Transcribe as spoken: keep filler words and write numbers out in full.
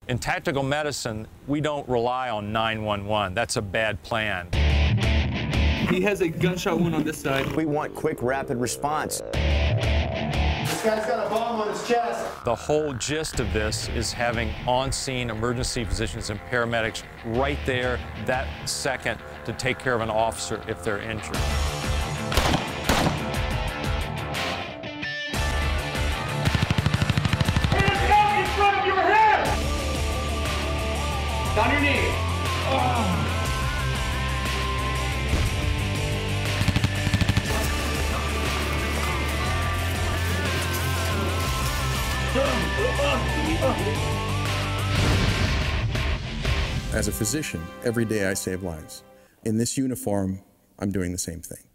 In tactical medicine, we don't rely on nine one one. That's a bad plan. He has a gunshot wound on this side. We want quick, rapid response. This guy's got a bomb on his chest. The whole gist of this is having on-scene emergency physicians and paramedics right there that second to take care of an officer if they're injured. Hands up in front of your head! On your knee. Oh. As a physician, every day I save lives. In this uniform, I'm doing the same thing.